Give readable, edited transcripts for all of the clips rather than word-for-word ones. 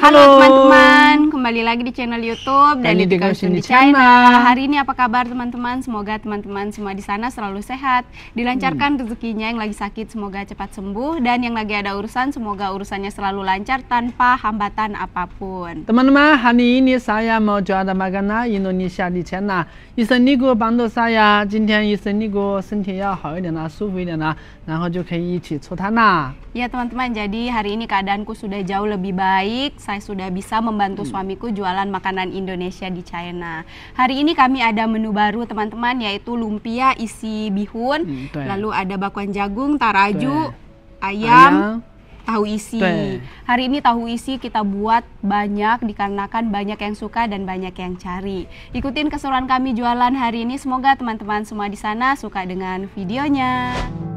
Halo teman-teman, kembali lagi di channel YouTube dan di Culture di China. Hari ini apa kabar teman-teman? Semoga teman-teman semua di sana selalu sehat, dilancarkan rezekinya, yang lagi sakit semoga cepat sembuh, dan yang lagi ada urusan semoga urusannya selalu lancar tanpa hambatan apapun. Teman-teman, hari ini saya mau jual makanan Indonesia di China. 医生尼姑帮助saya，今天医生尼姑身体要好一点了，舒服一点了，然后就可以一起出摊啦。 Ya teman-teman, jadi hari ini keadaanku sudah jauh lebih baik. Saya sudah bisa membantu suamiku jualan makanan Indonesia di China. Hari ini kami ada menu baru teman-teman, yaitu lumpia isi bihun, lalu ada bakwan jagung, taraju, ayam, tahu isi. Hari ini tahu isi kita buat banyak dikarenakan banyak yang suka dan banyak yang cari. Ikutin keseruan kami jualan hari ini. Semoga teman-teman semua di sana suka dengan videonya.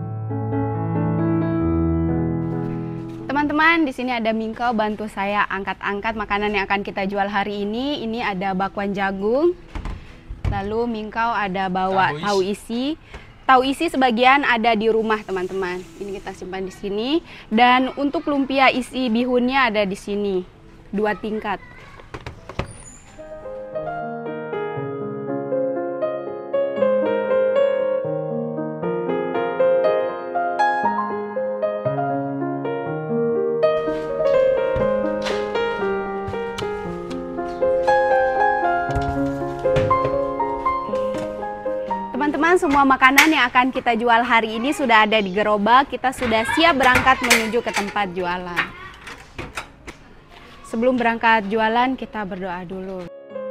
Teman-teman, di sini ada Mingkau bantu saya angkat-angkat makanan yang akan kita jual hari ini. Ini ada bakwan jagung. Lalu Mingkau ada bawa tahu isi. Tahu isi sebagian ada di rumah, teman-teman. Ini kita simpan di sini. Dan untuk lumpia isi bihunnya ada di sini. 2 tingkat. Teman-teman, semua makanan yang akan kita jual hari ini sudah ada di gerobak. Kita sudah siap berangkat menuju ke tempat jualan. Sebelum berangkat jualan, kita berdoa dulu.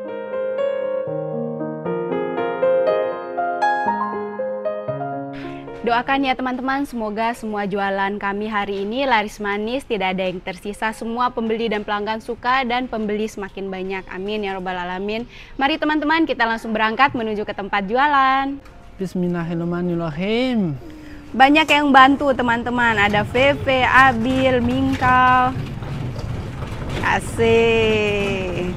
Doakan ya teman-teman, semoga semua jualan kami hari ini laris manis, tidak ada yang tersisa, semua pembeli dan pelanggan suka dan pembeli semakin banyak. Amin ya robbal alamin. Mari teman-teman, kita langsung berangkat menuju ke tempat jualan. Bismillahirrahmanirrahim. Banyak yang bantu teman-teman, ada Feve, Abil, Mingkau. Asik.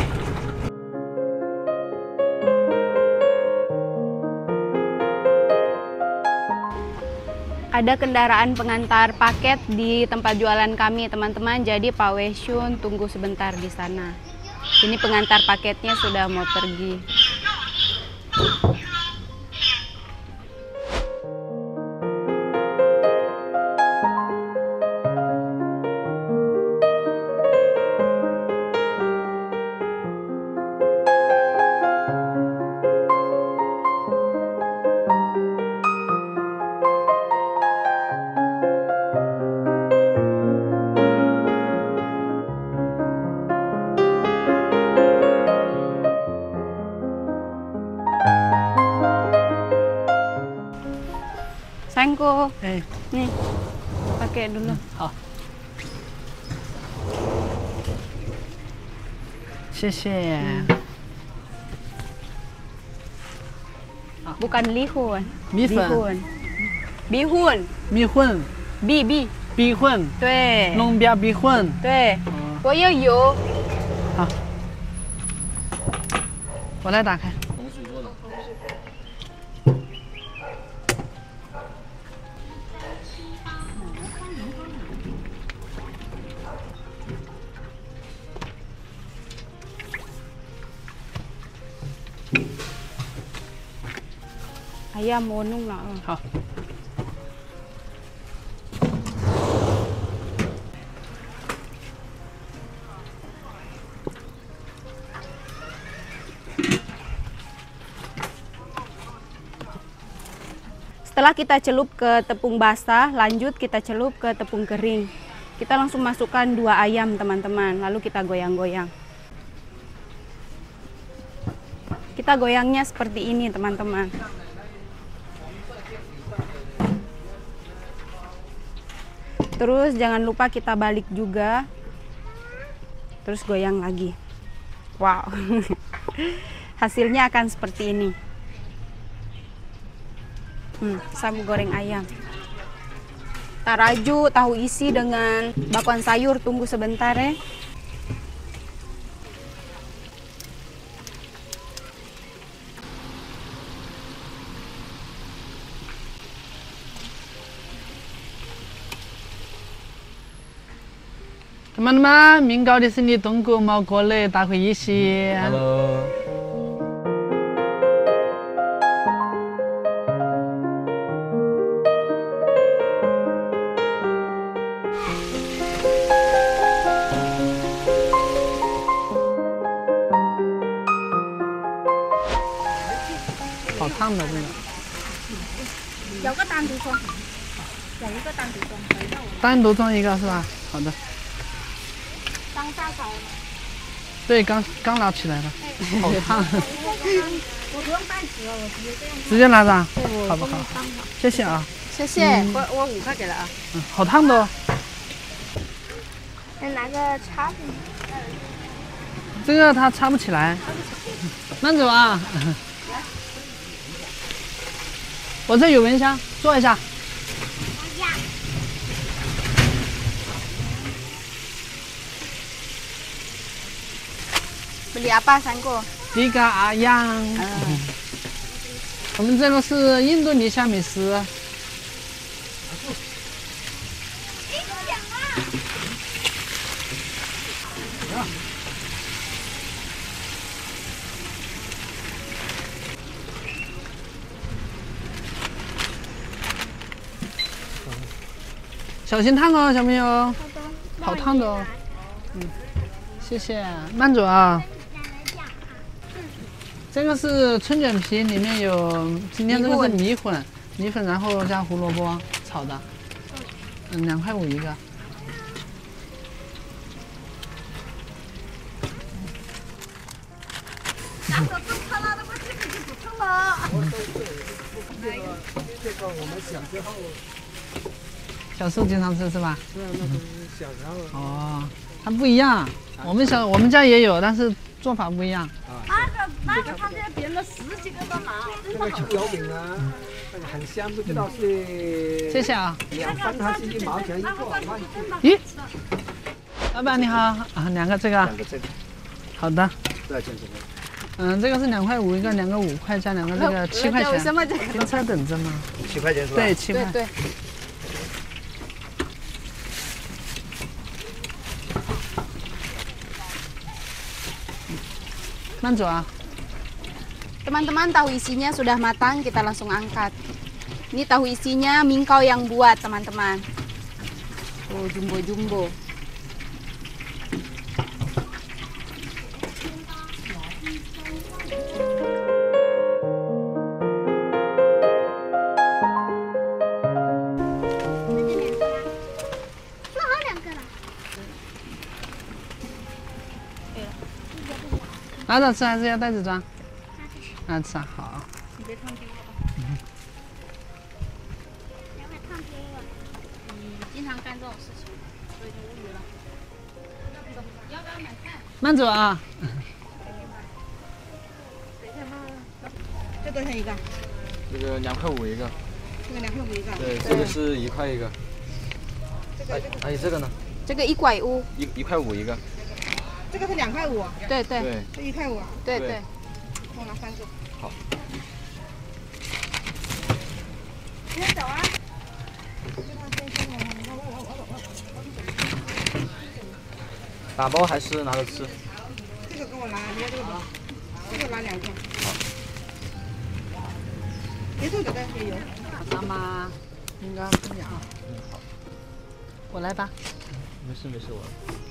Ada kendaraan pengantar paket di tempat jualan kami teman-teman, jadi Pak Wesyun tunggu sebentar di sana. Ini pengantar paketnya sudah mau pergi. Sayangku, nih pakai dulu. Oh. 谢谢。 Bukan lihun, 米粉， bihun, 米粉， bi, 米粉， 对， 弄边米粉。 对，我要有。 好，我来打开。 Ayam mau nung lah. 好。 Setelah kita celup ke tepung basah, lanjut kita celup ke tepung kering. Kita langsung masukkan 2 ayam teman-teman, lalu kita goyang-goyang. Kita goyangnya seperti ini teman-teman. Terus jangan lupa kita balik juga. Terus goyang lagi. Wow. Hasilnya akan seperti ini. Samu goreng ayam. Taraju, tahu isi dengan bakwan sayur. Tunggu sebentar ya. Teman-teman, Mingau di sini tunggu mau golek tahu isi. Halo. 好烫的这个。 有个单独装，有一个单独装，等一下我单独装一个是吧？好的。 刚下手了。 对，刚拿起来的，好烫。 我不用带纸了，我直接这样。 直接拿着， 对，我好不好？ 刚好。 谢谢啊。 谢谢，我5块给了啊。 好烫的哦。 再拿个叉子。 这个它插不起来。慢走啊。我这有蚊香，坐一下。 Beli apa Sanko？ Tiga ayam。我们这个是印度尼西亚美食。小心烫哦，小朋友。好烫的哦。谢谢，慢走啊。这个是春卷皮，里面有今天这个是米粉，然后加胡萝卜炒的，2块5一个。 这个我们小时候， 小时候经常吃是吧？ 是那是小时候。 哦，它不一样，我们家也有，但是做法不一样。 那个他这编了10几个都拿， 这个葱油饼啊，那个很香，不知道是。 谢谢啊。 2分还是1毛钱一个？忘记了。 咦，老板你好啊，2个这个。 2个这个。 好的。 多少钱这个？ 这个是2块5一个，2个5块加2个这个7块钱。停车等着吗 ？7块钱是吧？ 对，7块。 对。 慢走啊。 Teman-teman, tahu isinya sudah matang, kita langsung angkat. Ini tahu isinya Mingkau yang buat, teman-teman. Oh, jumbo-jumbo. Nah, 拿着吃还是要袋子装？拿着吃啊，好。 你别烫给我吧。别烫给我。你经常干这种事情，我已经无语了。走，要不要买菜？ 慢走啊。 等一下妈，这多少钱一个？ 这个2块5一个。 这个2块5一个。 对，这个是1块一个。还有这个呢？ 这个1块5。 1块5一个。 这个是2块5。 对对。 对。 这1块5。 对对。 我拿3个。 好。 先走啊。 打包还是拿着吃？ 这个给我拿，你要这个不？这个拿2个。 好。 别臭的也有。 妈妈，应该这样啊。 好。 我来吧。 没事没事，我。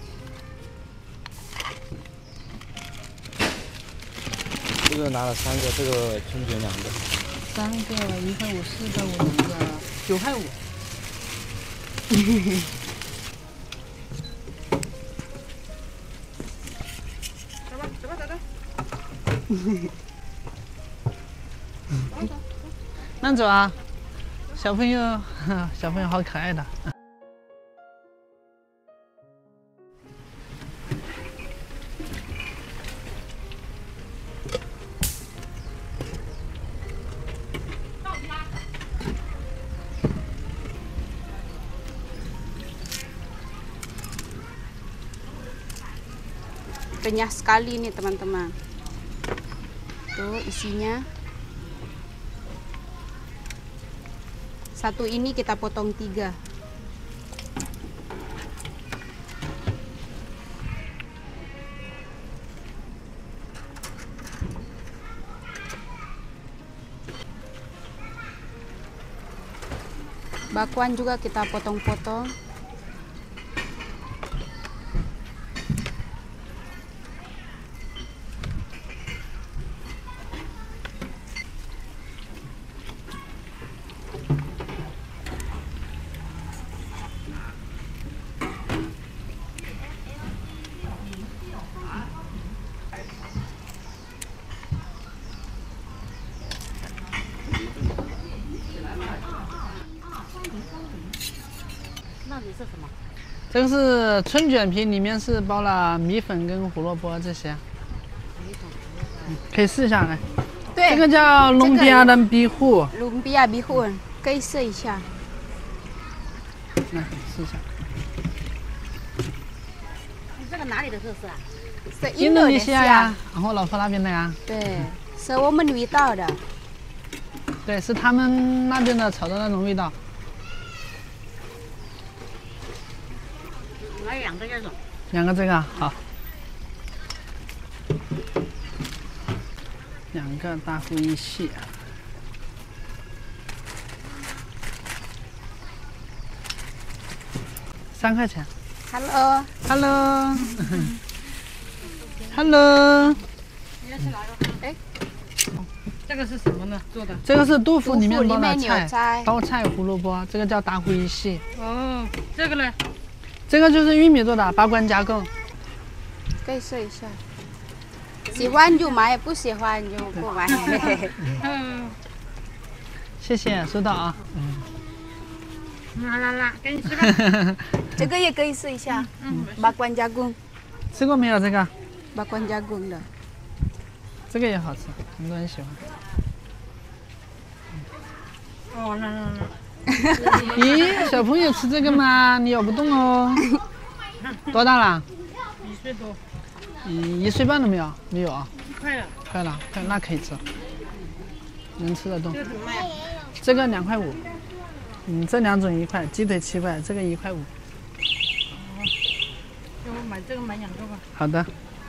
这个拿了3个，这个春卷2个。 3个1块5、4块5、2个9块5。 走吧，走吧，走吧。 慢走啊，小朋友好可爱的。 Renyah sekali nih teman-teman. Tuh isinya. Satu ini kita potong 3. Bakwan juga kita potong-potong. 这个是春卷皮，里面是包了米粉跟胡萝卜这些。可以试一下来。 对， 这个叫隆比亚的壁虎， lumpia bihun， 可以试一下。 来试一下。 这个哪里的特色啊？ 是印度尼西亚呀，然后老婆那边的呀。 对，是我们味道的。 对，是他们那边的炒的那种味道。 来2个这种。 2个这个好。2个大呼一系。3块钱。 Hello。 Hello。Hello。 你要吃哪个？哎，这个是什么呢？做的？ 这个是豆腐里面包豆腐里面的有菜包菜、胡萝卜，这个叫大呼一系。 哦，这个呢？ 这个就是玉米做的，拔罐加工。 可以试一下。喜欢就买，不喜欢就不买。 嗯， 谢谢，收到啊。 来，给你吃吧。 这个也可以试一下。bakwan jagung， 吃过没有这个？ bakwan jagung 的。 这个也好吃，很多人喜欢。 哦，来。 咦，小朋友吃这个吗？你咬不动哦。多大了 1岁多， 1岁半都没有？没有啊， 快了。 快了，快，那可以吃，能吃得动。 这个怎么卖？ 这个2块5，这2种1块，鸡腿7块，这个1块5。 给我买这个买2个吧。 好的。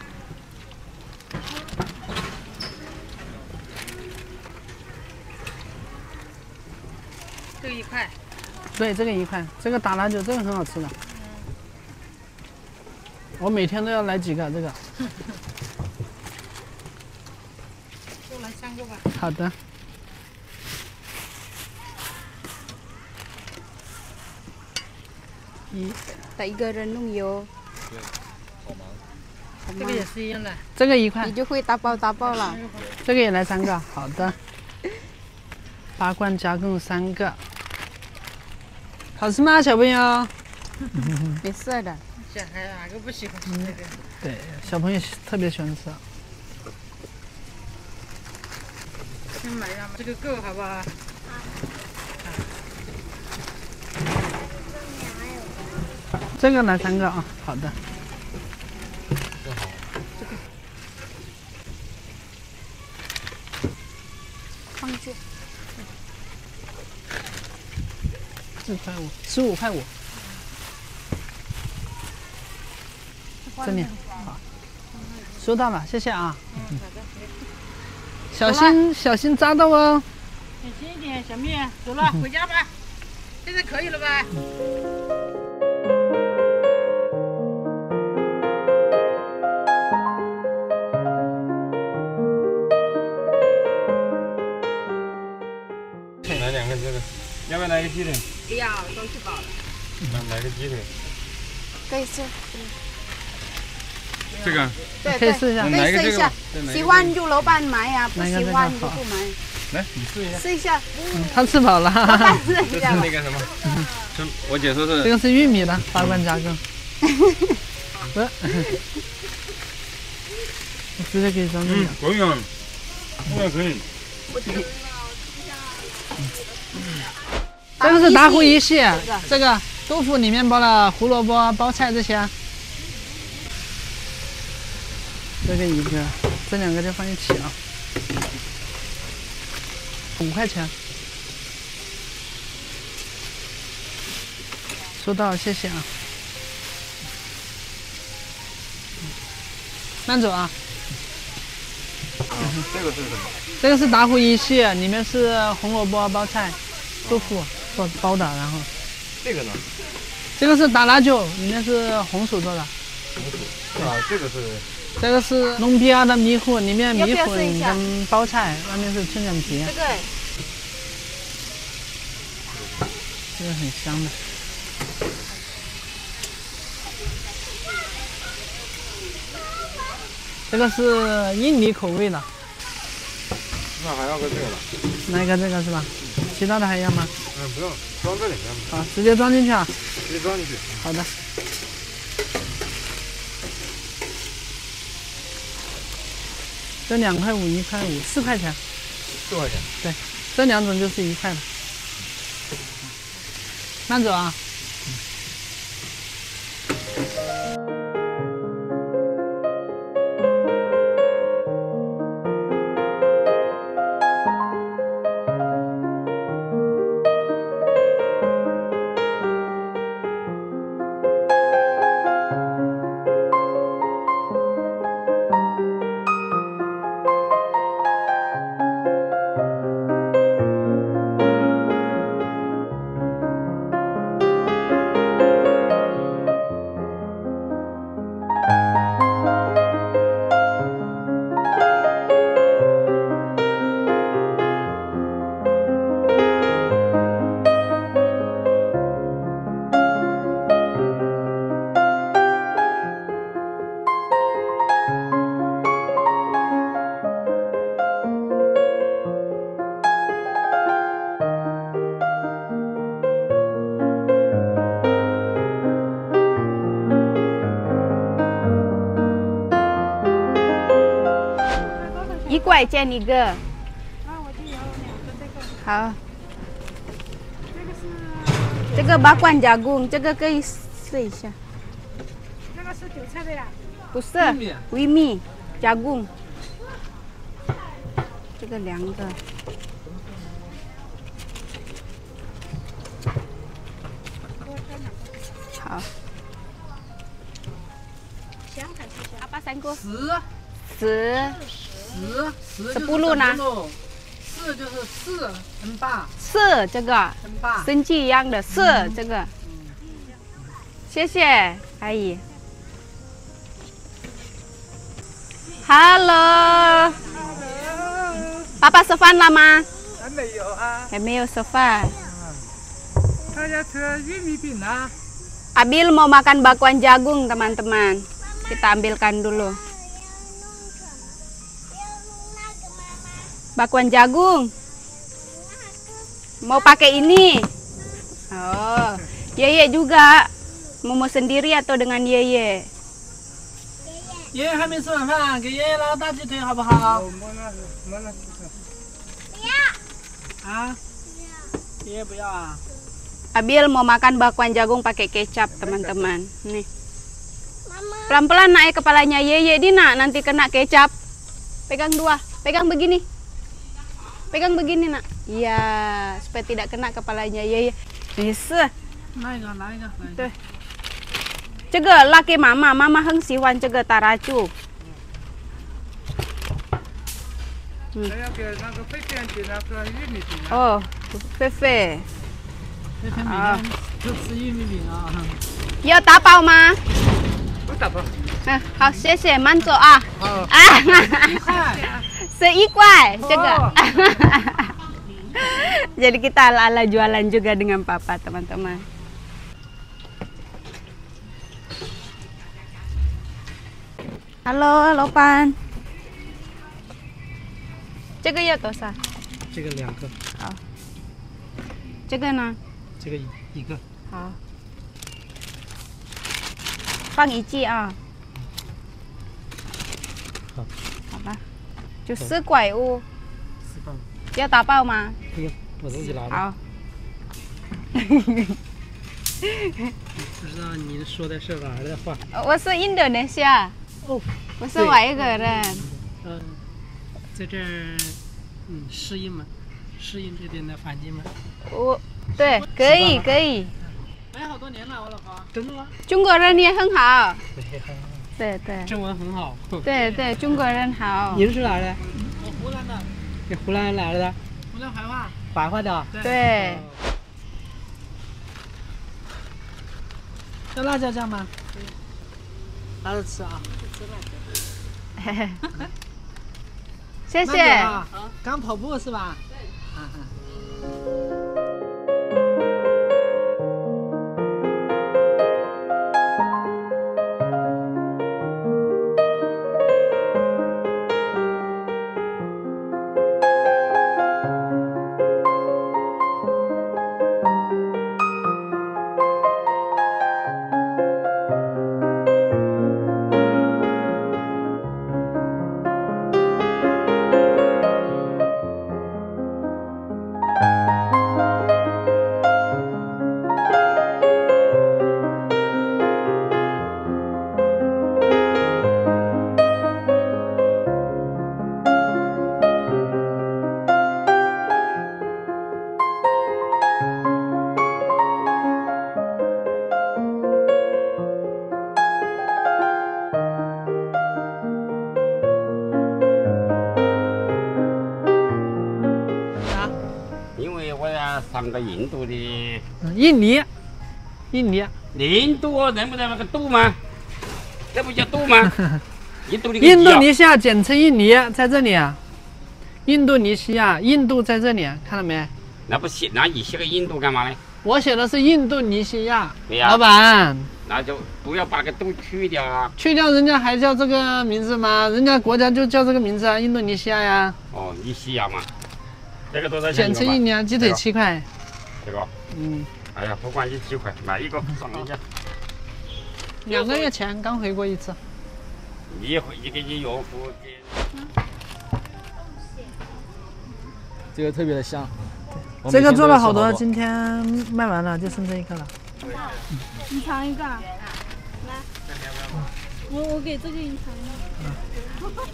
这个1块。 对，这个1块，这个打拉酒，这个很好吃的。我每天都要来几个这个。 就来3个吧。 好的。 一个人弄油。 对，好忙。 这个也是一样的。 这个1块你，就会打包了。 这个也来3个，好的。拔罐加工3个，好吃吗，小朋友？ 没事的。 小孩哪个不喜欢吃这个？ 对，小朋友特别喜欢吃。 先买呀，这个够好不好？ 这个来3个啊，好的。 正好。 放去。 4块5，15块5。这里好，收到了，谢谢啊。小心扎到哦。 小心一点，小蜜，走了，回家吧。现在可以了吧？ 来2个这个，要不要来个鸡腿？ 不要，都吃饱了。 来个鸡腿。 可以试。 这个。 对可以试一下可以试一下。喜欢就老板买呀，不喜欢就不买。 来，你试一下。 试一下。 他吃饱了。 老板试这是一下吧。 那个什么？我姐说是这个是玉米的拔罐加工。不是，我直接给你装这个。 可以啊，这个可以。 这个是大呼一系，这个豆腐里面包了胡萝卜、包菜这些。这个1个，这2个就放一起啊。5块钱。收到，谢谢啊。慢走啊。 这个是什么？ 这个是打虎一系，里面是红萝卜、包菜、豆腐。 做包的，然后这个呢？ 这个是打蜡酒，里面是红薯做的。 红薯啊，这个是这个是隆皮亚的米糊，里面米要不要试粉一下跟包菜，外面是春卷皮， 这个这个很香的。这个是印尼口味的， 那还要个这个吧？ 来一个这个是吧？其他的还要吗？ 嗯，不用，装这里面吧。 好，直接装进去啊。 直接装进去。 好的。这2块5、1块5、4块钱。 4块钱。 对，这2种就是1块了。慢走啊。 1块钱一个。好。这个八罐jagung，这个可以试一下。 那个是韭菜的呀？ 不是，维米jagung。这个2个。好。apa sangku？ 10 10呢 4就是4很大 ，4这个很大。 生气一样的4这个。谢谢阿姨。Halo。爸爸吃饭了吗？ 还没有啊。 还没有吃饭。 大家吃玉米饼啊。 Abil mau makan bakwan jagung, teman-teman. Kita ambilkan dulu. Bakwan jagung. Mau pakai ini? Oh, Yeye juga. Mau sendiri atau dengan Yeye? 爷爷还没吃晚饭，给爷爷捞大鸡腿好不好？啊？爷爷不要啊？ Abil mau makan bakwan jagung pakai kecap, teman-teman. Nih. Pelan-pelan naik kepalanya Yeye Dina, nanti kena kecap. Pegang 2, pegang begini. Pegang begini, Nak. Iya, supaya tidak kena kepalanya Yeye. Bisa. 来一个，来一个，来一个。 对。这个拉给妈妈，妈妈很喜欢这个大蜡烛。 还要给那个飞卷饼那个玉米饼啊。 哦，菲菲。 这天每天就吃玉米饼啊。 要打包吗？ 不打包。 嗯，好，谢谢，慢走啊。 好。 啊，1块这个。Jadi kita ala-ala jualan juga dengan papa, teman-teman. Halo, Lopan. 这个要多少？ 这个2个。 好。这个呢？ 这个一个。 好。放1剂啊。 好。 好吧。就4块5。 4块。 要打包吗？ 不用，我自己拿的。 好。 不知道您说的是哪儿的话？ 我是印度尼西亚。 哦。 我是外国人。 在这儿，适应吗？适应这边的环境吗？ 我，对，可以可以。 来好多年了，我老婆。 真的吗？ 中国人也很好。对对。 中文很好。 对对，中国人好。 您是哪儿的？ 我湖南的。 你湖南哪儿的？ 湖南怀化。 怀化的。 对。 要辣椒酱吗？拿着吃啊。 谢谢。 慢点啊，刚跑步是吧？对。 因为我要上个印度的， 印尼。 印度我认不得那个度吗？这不叫度吗？印度的印度尼西亚简称印尼，在这里啊。印度尼西亚，印度在这里，看到没？ 那不写，那你写个印度干嘛呢？ 我写的是印度尼西亚。 对呀老板， 那就不要把那个度去掉啊。 去掉人家还叫这个名字吗？人家国家就叫这个名字啊，印度尼西亚呀。 哦，尼西亚嘛。这个多少钱？ 简称印尼啊，鸡腿7块。 这个。哎呀，不管你几块，买一个上一下。 2个月前刚回过一次。 你回去给你岳父给。 这个特别的香。 这个做了好多，今天卖完了，就剩这一个了。 你尝一个，来，我给这个你尝一个。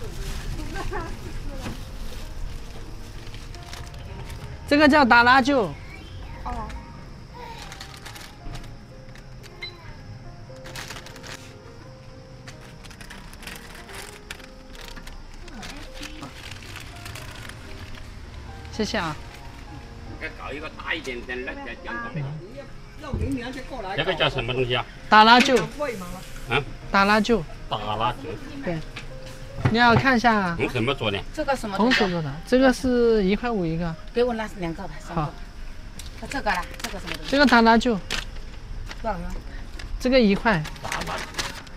这个叫达拉臼。 哦。 谢谢啊。 该搞一个大一点的那个叫什么？这个叫什么东西啊？ 达拉臼。 啊？ 达拉臼。 达拉臼。 对。你要看一下啊。 用什么做的？ 这个什么？ 红薯做的，这个是1块5一个。 给我那2个吧，3个。 好。 这个啦，这个什么东西？ 这个达拉臼。 多少钱？ 这个1块。 达拉臼。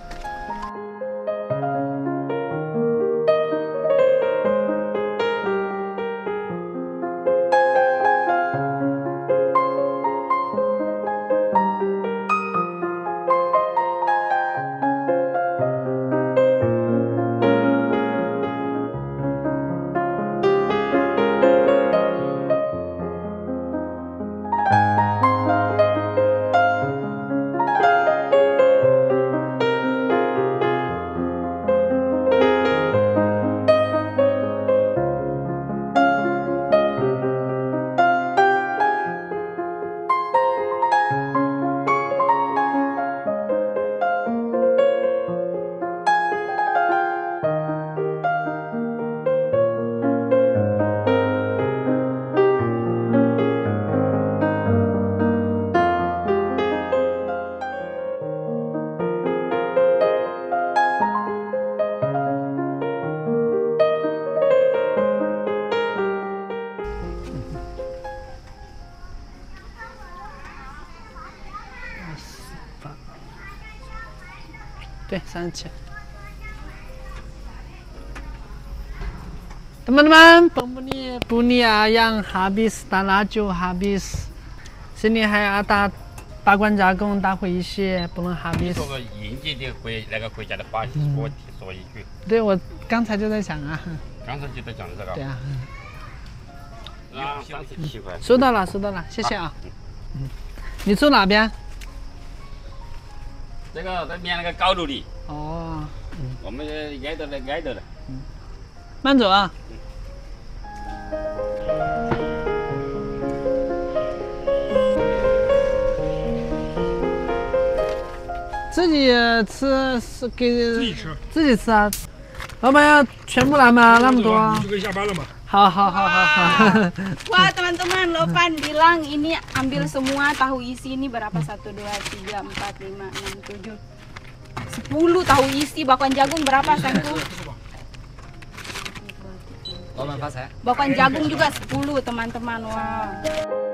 对，37。teman-teman, Bunia yang habis Dalajo habis, sini还大罐加工大回一些，不能 habis。 说个印尼的那个国家的话，我说一句。 对，我刚才就在想啊。 刚才就在讲这个。 对啊。 37块。 收到了，收到了，谢谢啊。你住哪边？ 这个对面那个高楼里。 哦。 我们挨着了。 慢走啊。自己吃是给自己吃啊。老板要全部来吗？那么多。 就可以下班了嘛。 好好好好好。 Wah teman-teman, Lopan bilang ini ambil semua tahu isi ini berapa? 1, 2, 3, 4, 5, 6, 7 10 tahu isi. Bakwan jagung berapa sayangku? 老板发财。 Bakwan jagung juga 10 teman-teman. Wow.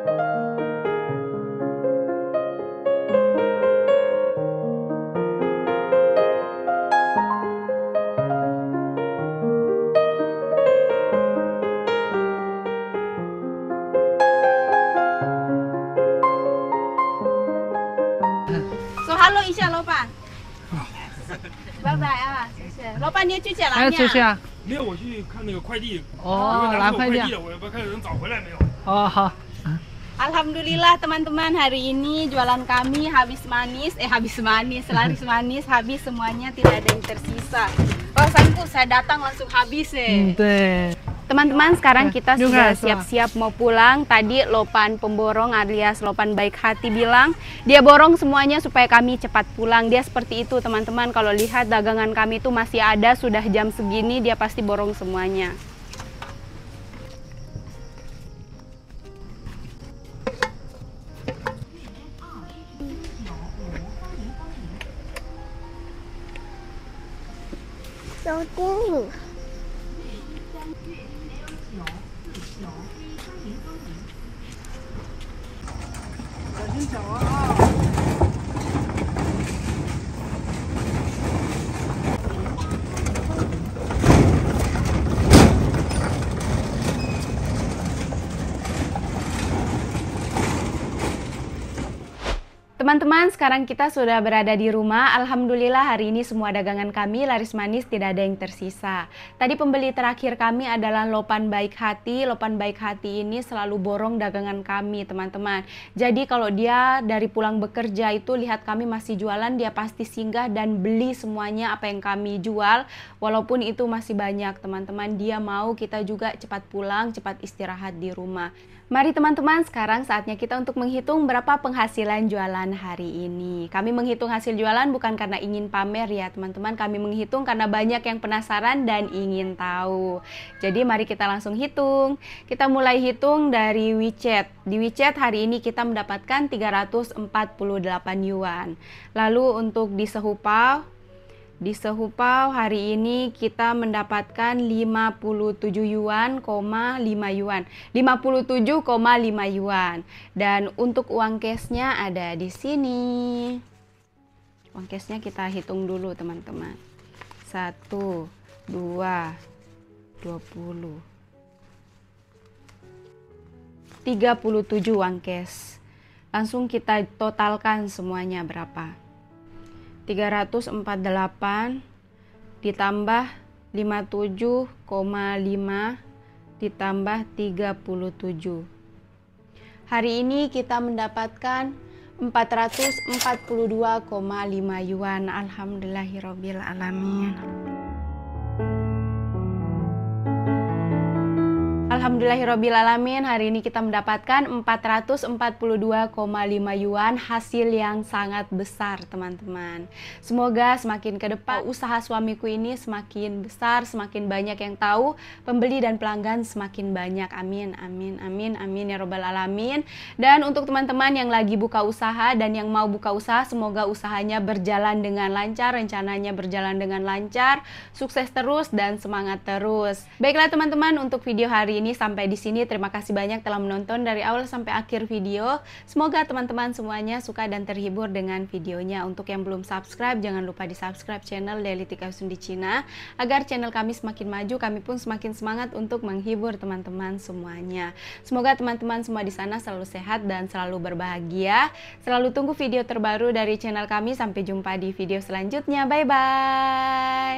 So halo Isha Lopan. Bye bye 啊，谢谢。老板，你去捡哎， 了出去啊？ 没有，我去看那个快递。 哦， 拿拿快递啊。 走快递了，我要看人找回来没有。 哦，好。 Alhamdulillah teman-teman, hari ini jualan kami habis manis, laris manis, habis semuanya, tidak ada yang tersisa. Oh sayangku, saya datang langsung habis 对。 Teman-teman, sekarang kita sudah juga, siap-siap mau pulang. Tadi Lopan pemborong alias Lopan baik hati bilang dia borong semuanya supaya kami cepat pulang. Dia seperti itu teman-teman, kalau lihat dagangan kami itu masih ada, sudah jam segini dia pasti borong semuanya. Teman-teman, sekarang kita sudah berada di rumah. Alhamdulillah hari ini semua dagangan kami laris manis, tidak ada yang tersisa. Tadi pembeli terakhir kami adalah Lopan baik hati. Lopan baik hati ini selalu borong dagangan kami, teman-teman. Jadi kalau dia dari pulang bekerja itu lihat kami masih jualan, dia pasti singgah dan beli semuanya apa yang kami jual. Walaupun itu masih banyak, teman-teman. Dia mau kita juga cepat pulang, cepat istirahat di rumah. Mari teman-teman, sekarang saatnya kita untuk menghitung berapa penghasilan jualan hari ini. Kami menghitung hasil jualan bukan karena ingin pamer ya teman-teman, kami menghitung karena banyak yang penasaran dan ingin tahu. Jadi mari kita langsung hitung. Kita mulai hitung dari WeChat. Di WeChat hari ini kita mendapatkan 348 yuan. Lalu untuk di Sehupau hari ini kita mendapatkan 57 yuan, 5 yuan. 57,5 yuan. Dan untuk uang cashnya ada di sini. Uang cashnya kita hitung dulu teman-teman. 1, 2, 20. 37 uang cash. Langsung kita totalkan semuanya berapa. 348 ditambah 57,5 ditambah 37. Hari ini kita mendapatkan 442,5 yuan. Alhamdulillahirabbil alamin. Alhamdulillahirrabbilalamin, hari ini kita mendapatkan 442,5 yuan, hasil yang sangat besar teman-teman. Semoga semakin ke depan usaha suamiku ini semakin besar, semakin banyak yang tahu, pembeli dan pelanggan semakin banyak. Amin, amin, amin, amin ya robbal alamin. Dan untuk teman-teman yang lagi buka usaha dan yang mau buka usaha, semoga usahanya berjalan dengan lancar, rencananya berjalan dengan lancar, sukses terus dan semangat terus. Baiklah teman-teman, untuk video hari ini sampai di sini. Terima kasih banyak telah menonton dari awal sampai akhir video. Semoga teman-teman semuanya suka dan terhibur dengan videonya. Untuk yang belum subscribe, jangan lupa di subscribe channel Daily Tika Sun di Cina agar channel kami semakin maju, kami pun semakin semangat untuk menghibur teman-teman semuanya. Semoga teman-teman semua di sana selalu sehat dan selalu berbahagia. Selalu tunggu video terbaru dari channel kami. Sampai jumpa di video selanjutnya. Bye bye.